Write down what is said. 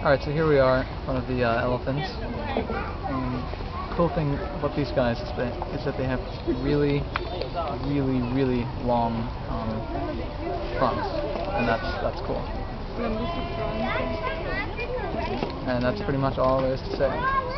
Alright, so here we are, one of the elephants. Cool thing about these guys is that they have really long fronts, and that's cool. And that's pretty much all there is to say.